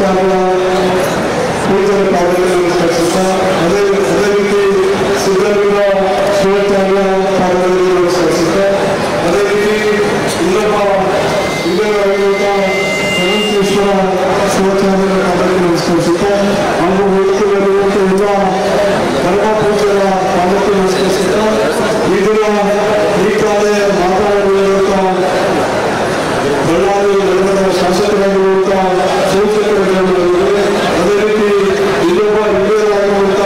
ಶಿವಾಚಾರ್ಯ ಪೂಜಾರಿ ಪಾದಗಳಿಗೆ ನಮಸ್ಕರಿಸುತ್ತಾ ಅದೇ ರೀತಿ ಸಿದ್ಧಲಿಂಗ ಶಿವಾಚಾರ್ಯ ಪಾದಗಳಿಗೆ ನಮಸ್ಕರಿಸುತ್ತಾ ಅದೇ ರೀತಿ ಇನ್ನೊಬ್ಬ ಹಿರಿಯರಾಗಿರುವಂಥ ಅನಂತೇಶ್ವರ ಶಿವಾಚಾರ್ಯರ ಪಾದಗಳಿಗೆ ನಮಸ್ಕರಿಸುತ್ತಾ ಹಾಗೂ ವೇದಿಕೆಯಲ್ಲಿರುವಂಥ ಎಲ್ಲ ಧರ್ಮ ಪೂಜೆಯ ಪಾದಕ್ಕೆ ನಮಸ್ಕರಿಸುತ್ತಾ ಈ ದಿನ ಈ ಕಾಲ ಮಾತನಾಡಿರುವಂಥ ಬಳ್ಳಾರಿ ನಗರದ ಶಾಸಕರಾಗಿರುವಂಥ ಶಿವಶಂಕರಗೌಡರವರಿಗೆ ಅದೇ ರೀತಿ ಇನ್ನೊಬ್ಬ ಹಿರಿಯರಾಗಿರುವಂಥ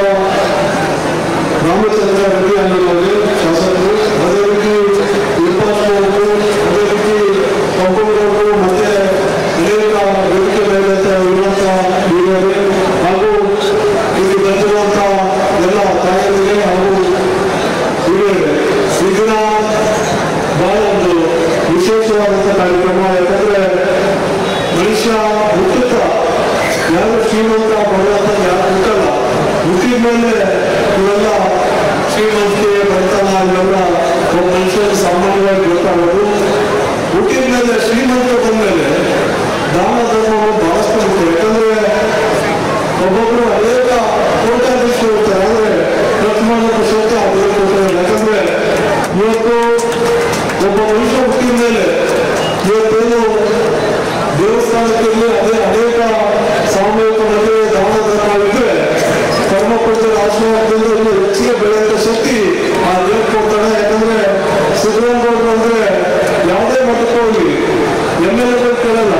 ರಾಮಚಂದ್ರ ರೆಡ್ಡಿ ಅನ್ನೋರಿಗೆ ಶಾಸಕರು ಅದೇ ರೀತಿ ವಿಪಾಸವರು ಅದೇ ರೀತಿ ಕಂಪೌಂಡವರು ಮತ್ತೆ ಅನೇಕ ವೇದಿಕೆ ಮೇಲೆ ಇರುವಂಥ ಹಿರಿಯರು ಹಾಗೂ ಇಲ್ಲಿ ಬಂದಿರುವಂಥ ಎಲ್ಲ ತಾಯಂದಿರಿಗೆ ಹಾಗೂ ಹಿರಿಯರಿಗೆ ಈ ದಿನ ಬಹಳ ಒಂದು ವಿಶೇಷವಾದಂಥ ಕಾರ್ಯಕ್ರಮ. ಯಾಕಂದ್ರೆ ಮನುಷ್ಯ ಹುಟ್ಟುತ್ತ ಯಾರು ಶ್ರೀಮಂತ ಬರುವಂತ ಯಾರು ಹುಟ್ಟಲ್ಲ, ಹುಟ್ಟಿದ ಮೇಲೆ ಇವೆಲ್ಲ ಶ್ರೀಮಂತಿಕೆ ಬರ್ತಲ್ಲ ಇವೆಲ್ಲ ಒಬ್ಬ ಮನುಷ್ಯನಿಗೆ ಸಾಮಾನ್ಯವಾಗಿ ಗೊತ್ತಾಗೋದು. ಹುಟ್ಟಿದ ಮೇಲೆ ಶ್ರೀಮಂತ ಬಂದ್ಮೇಲೆ ದಾನ ಧರ್ಮವನ್ನು ಬಹಳಷ್ಟು ಮುಖ್ಯ. ಯಾಕಂದ್ರೆ ಒಬ್ಬೊಬ್ರು ಅನೇಕ ಕೋಟ್ಯಾಧೀಶರು ಇರ್ತಾರೆ, ಆದ್ರೆ ಖರ್ಚು ಮಾಡೋದು ಸ್ವಲ್ಪ ಅದೇ ಕೊಡ್ತಾರೆ. ಯಾಕಂದ್ರೆ ಇವತ್ತು ಒಬ್ಬ ಮನುಷ್ಯ ಹುಟ್ಟಿದ ಮೇಲೆ ಇವತ್ತೇನು ದೇವಸ್ಥಾನಕ್ಕಿರಲಿ ಅದೇ ಅನೇಕ ಸಾಮೂಹಿಕ ಮದುವೆ ದಾನ ಧರ್ಮವಿದ್ರೆ ಕರ್ಮಪುತ್ರ ಆಶೀರ್ವಾದದಿಂದ ಇನ್ನು ಹೆಚ್ಚಿಗೆ ಬೆಳೆಯುವಂಥ ಶಕ್ತಿ ಆ ದೇವರು ಕೊಡ್ತಾನೆ. ಯಾಕಂದ್ರೆ ಸಿದ್ದರಾಮಯ್ಯ ಅಂದ್ರೆ ಯಾವುದೇ ಮಠಕ್ಕೆ ಹೋಗಿ MLA ಕೇಳಲ್ಲ,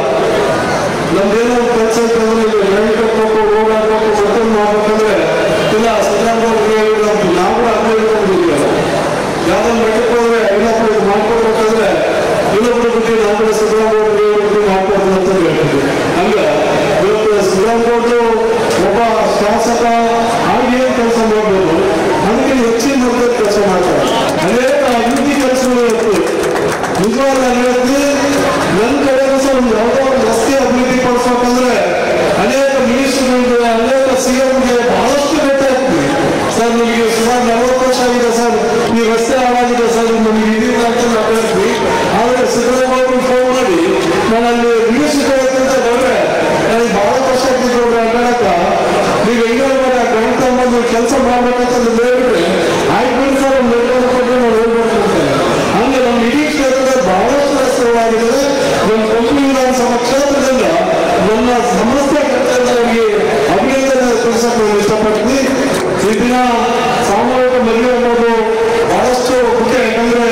ನಮ್ದೇನೋ ಒಂದು ಕೆಲಸ ಇರ್ತಂದ್ರೆ ಲೈಟ್ ಕಟ್ಬೇಕು, ರೋಡ್ ಹಾಕ್ಬೇಕು, ಮತ್ತೊಂದು ಮಾಡ್ಬೇಕಂದ್ರೆ ಇಲ್ಲ ಸಿದ್ದರಾಮಯ್ಯ ನಾವು ಅದೇ ಹೇಳ್ಕೊಂಡಿದ್ದೀವಲ್ಲ. ಯಾವ್ದೋ ಮಠಕ್ಕೆ ಹೋದ್ರೆ ಇನ್ನೊಬ್ರು ಇದು ಮಾಡ್ಕೊಡ್ಬೇಕಂದ್ರೆ ಇನ್ನೊಬ್ರ ಬಗ್ಗೆ ನಾವು ಕಡೆ ಸಿದ್ದರಾಮಯ್ಯ ಮಾಡ್ಕೊಡ್ದು ಅಂತ ಹೇಳ್ತೀವಿ. ಹಂಗ ಇವತ್ತು ಸಿದ್ದರಾಮಯ್ಯ ಒಬ್ಬ ಶಾಸಕ ಹಾಗೆ ಕೆಲಸ ಮಾಡ್ಬೋದು, ಅದಕ್ಕೆ ಹೆಚ್ಚಿನ ಮೊದಲ ಕೆಲಸ ಮಾಡ್ತಾರೆ. ಅನೇಕ ಅಭಿವೃದ್ಧಿ ಕೆಲಸಗಳು ಇರುತ್ತೆ. ನಿಜವಾದ ಹೇಳ್ತೀವಿ, ನನ್ನ ಕಡೆಗೂ ಸಹ ಒಂದು ಯಾವುದೋ ಒಂದು ರಸ್ತೆ ಅಭಿವೃದ್ಧಿ ಪಡಿಸ್ಬೇಕಂದ್ರೆ ಅನೇಕ ಮಿನಿಸ್ಟರ್ಗಳಿಗೆ ಅನೇಕ CMಗೆ ಬಹಳಷ್ಟು ಭೇಟಿ ಆಗ್ತೀವಿ. ಸರ್ ನಿಮಗೆ ಸುಮಾರು 40 ವರ್ಷ ಆಗಿದೆ ಸರ್, ಈ ರಸ್ತೆ ಹಾಳಾಗಿದೆ ಸರ್, ನಮಗೆ ಇದೀಗ ಅಂತ ಹೇಳ್ತೀವಿ. ಆದರೆ ಸಿದ್ದರಾಮಯ್ಯ ಫೋನ್ ಮಾಡಿ ನಾನು ಅಲ್ಲಿ ಮಿನಿಸ್ಟರ್ ಅಂತ ನೋಡ್ರೆ ನನಗೆ ಬಹಳ ಕಷ್ಟ ಆಗ್ತಿದ್ರು ಅಡ್ಡಾಡಕ, ನೀವು ಹೆಂಗಾದ್ರೆ ಗಣಿತ ಬಂದು ಕೆಲಸ ಮಾಡ್ಬೇಕಂತ ಹೇಳ್ಬಿಟ್ರೆ ಆಯ್ತು ಬಿಡಿ ಸರ್ ಒಂದು ನಿರ್ಧಾರ ಕೊಟ್ಟರೆ ನಾವು ಹೇಳ್ಬೇಕು. ಹಂಗೆ ನಮ್ಮ ಇಡೀ ಕ್ಷೇತ್ರದಲ್ಲಿ ಬಹಳಷ್ಟು ರಸ್ತೆಗಳಾಗಿದೆ. ನಮ್ಮ ಕಂಪನಿ ವಿಧಾನಸಭಾ ಕ್ಷೇತ್ರದಿಂದ ನನ್ನ ಸಮಸ್ಯೆ ಕರ್ತವ್ಯವಾಗಿ ಅಭಿನಂದನೆ ತಿಳಿಸಕ್ಕೆ ಇಷ್ಟಪಡ್ತೀನಿ. ಈ ದಿನ ಸಾಮೂಹಿಕ ಮದುವೆ ಅನ್ನೋದು ಬಹಳಷ್ಟು ಮುಖ್ಯ. ಯಾಕಂದ್ರೆ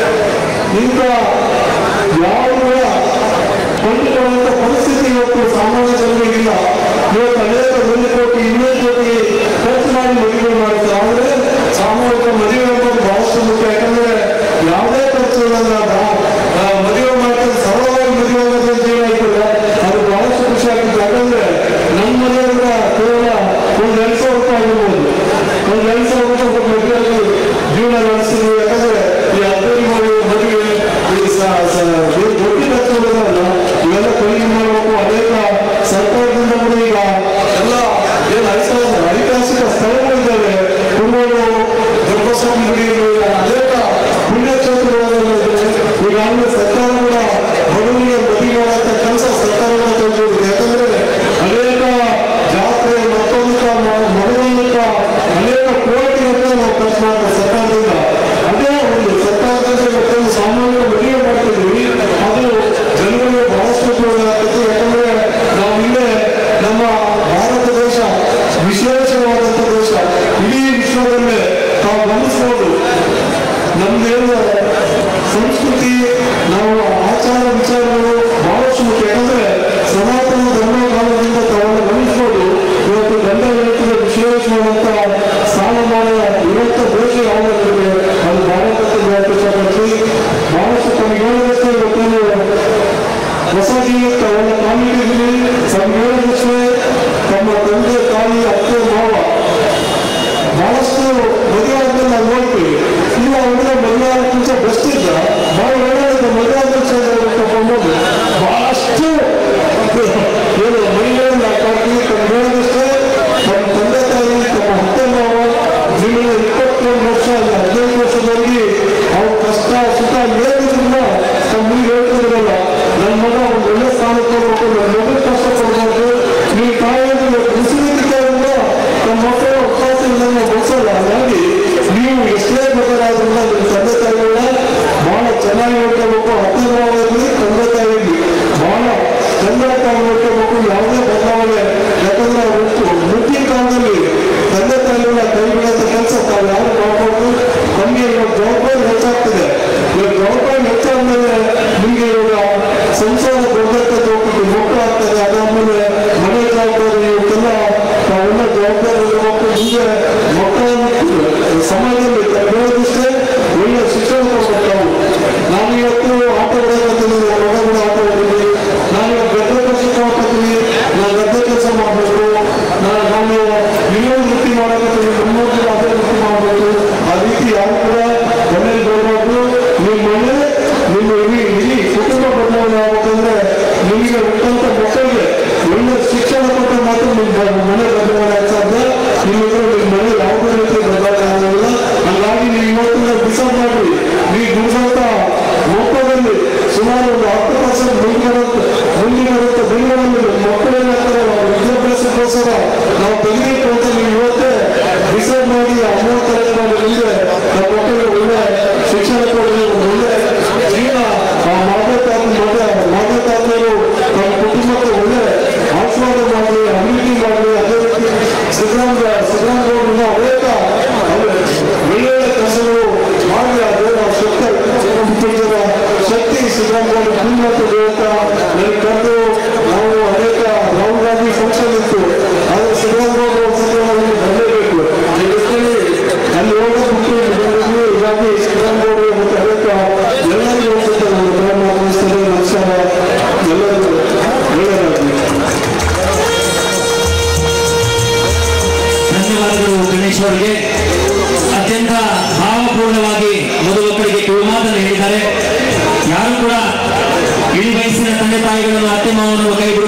ಇಂಥ ಯಾವುದೇ ಕೊಂಡುಕೊಳ್ಳುವಂಥ ಪರಿಸ್ಥಿತಿ ಇವತ್ತು ಸಾಮಾನ್ಯ ಜನರಿಗಿಲ್ಲ. ಇವತ್ತು ಅನೇಕ 1 ಕೋಟಿ 2 ಕೋಟಿ ಖರ್ಚು ಮಾಡಿ ಮದುವೆ ಮಾಡ್ತಾರೆ. ಆದರೆ ಸಾಮೂಹಿಕ ಮದುವೆ ಅನ್ನೋದು ಬಹಳಷ್ಟು ಮುಖ್ಯ. ಯಾಕಂದ್ರೆ ಯಾವುದೇ ಖರ್ಚು ಮದುವೆ ಮಾಡ್ತಾರೆ, ಸರಳವಾಗಿ ಮದುವೆ ಆಗೋದು ಜೀವನ ಇರ್ತದೆ. ಅದು ಬಹಳಷ್ಟು ಖುಷಿ ಆಗ್ತದೆ. ಯಾಕಂದ್ರೆ ನಮ್ಮ ಮನೆಯಿಂದ ಕೇವಲ ಒಂದು 2,000 ರೂಪಾಯಿ ಆಗಿರ್ಬೋದು, ಒಂದು 2,000 ರೂಪಾಯಿ ಮದುವೆ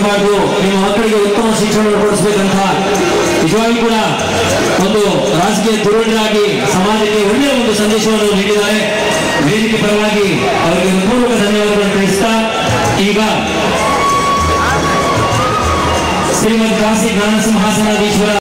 ಮಾಡಬಾರ್ದು, ನಿಮ್ಮ ಮಕ್ಕಳಿಗೆ ಉತ್ತಮ ಶಿಕ್ಷಣವನ್ನು ಕೊಡಿಸಬೇಕಂತ ನಿಜವಾಗಿ ಕೂಡ ಒಂದು ರಾಜಕೀಯ ಧುರೀಣರಾಗಿ ಸಮಾಜಕ್ಕೆ ಒಳ್ಳೆಯ ಒಂದು ಸಂದೇಶವನ್ನು ನೀಡಿದ್ದಾರೆ. ವೇದಿಕೆ ಪರವಾಗಿ ಅವರಿಗೆ ಪೂರ್ವಕ ಧನ್ಯವಾದಗಳನ್ನು ತಿಳಿಸ್ತಾ ಈಗ ಶ್ರೀಮದ್ ಕಾಶಿ ಜ್ಞಾನ ಸಿಂಹಾಸನಾಧೀಶ್ವರ